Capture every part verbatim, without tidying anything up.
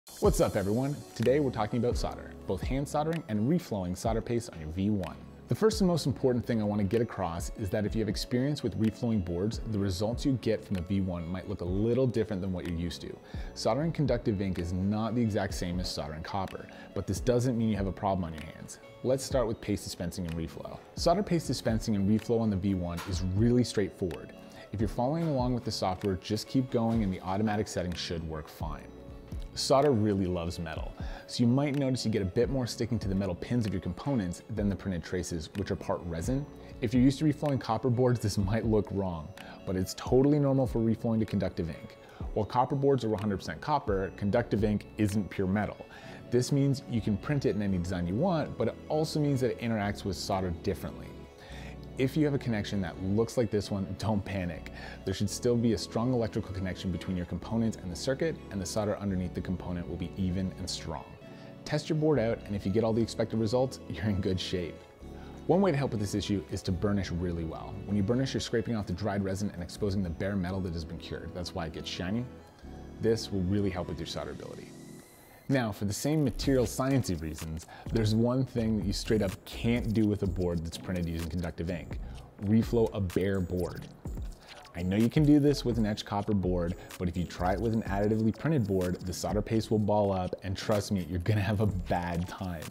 What's up everyone? Today we're talking about solder, both hand soldering and reflowing solder paste on your V one. The first and most important thing I want to get across is that if you have experience with reflowing boards, the results you get from the V one might look a little different than what you're used to. Soldering conductive ink is not the exact same as soldering copper, but this doesn't mean you have a problem on your hands. Let's start with paste dispensing and reflow. Solder paste dispensing and reflow on the V one is really straightforward. If you're following along with the software, just keep going and the automatic settings should work fine. Solder really loves metal, so you might notice you get a bit more sticking to the metal pins of your components than the printed traces, which are part resin. If you're used to reflowing copper boards, this might look wrong, but it's totally normal for reflowing to conductive ink. While copper boards are one hundred percent copper, conductive ink isn't pure metal. This means you can print it in any design you want, but it also means that it interacts with solder differently. If you have a connection that looks like this one, don't panic. There should still be a strong electrical connection between your components and the circuit, and the solder underneath the component will be even and strong. Test your board out, and if you get all the expected results, you're in good shape. One way to help with this issue is to burnish really well. When you burnish, you're scraping off the dried resin and exposing the bare metal that has been cured. That's why it gets shiny. This will really help with your solderability. Now, for the same material sciencey reasons, there's one thing that you straight up can't do with a board that's printed using conductive ink: reflow a bare board. I know you can do this with an etched copper board, but if you try it with an additively printed board, the solder paste will ball up, and trust me, you're gonna have a bad time.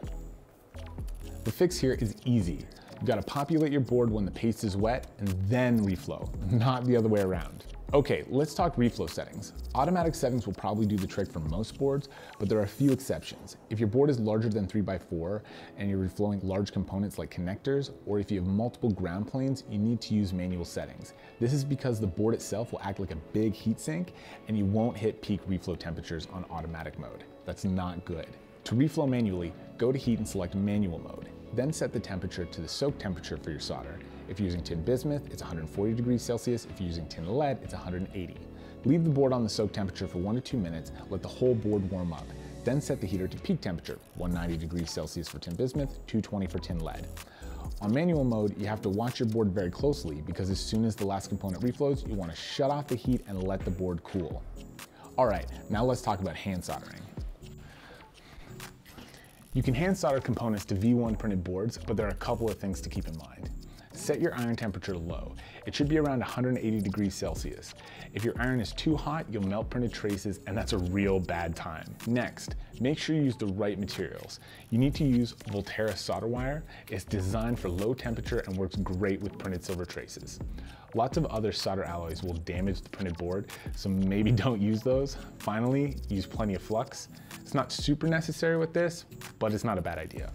The fix here is easy. You gotta populate your board when the paste is wet and then reflow, not the other way around. Okay, let's talk reflow settings. Automatic settings will probably do the trick for most boards, but there are a few exceptions. If your board is larger than three by four and you're reflowing large components like connectors, or if you have multiple ground planes, you need to use manual settings. This is because the board itself will act like a big heat sink and you won't hit peak reflow temperatures on automatic mode. That's not good. To reflow manually, go to heat and select manual mode. Then set the temperature to the soak temperature for your solder. If you're using tin bismuth, it's one hundred forty degrees Celsius. If you're using tin lead, it's one hundred eighty. Leave the board on the soak temperature for one to two minutes, let the whole board warm up. Then set the heater to peak temperature, one hundred ninety degrees Celsius for tin bismuth, two twenty for tin lead. On manual mode, you have to watch your board very closely because as soon as the last component reflows, you want to shut off the heat and let the board cool. All right, now let's talk about hand soldering. You can hand solder components to V one printed boards, but there are a couple of things to keep in mind. Set your iron temperature low. It should be around one hundred eighty degrees Celsius. If your iron is too hot, you'll melt printed traces, and that's a real bad time. Next, make sure you use the right materials. You need to use Voltera solder wire. It's designed for low temperature and works great with printed silver traces. Lots of other solder alloys will damage the printed board, so maybe don't use those. Finally, use plenty of flux. It's not super necessary with this, but it's not a bad idea.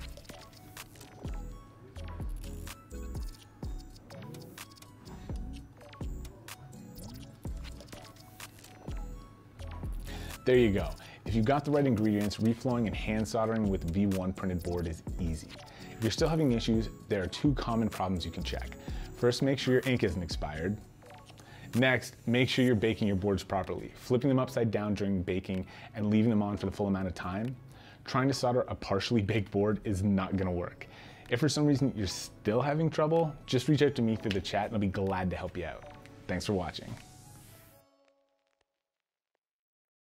There you go. If you've got the right ingredients, reflowing and hand soldering with V one printed board is easy. If you're still having issues, there are two common problems you can check. First, make sure your ink isn't expired. Next, make sure you're baking your boards properly, flipping them upside down during baking and leaving them on for the full amount of time. Trying to solder a partially baked board is not gonna work. If for some reason you're still having trouble, just reach out to me through the chat and I'll be glad to help you out. Thanks for watching.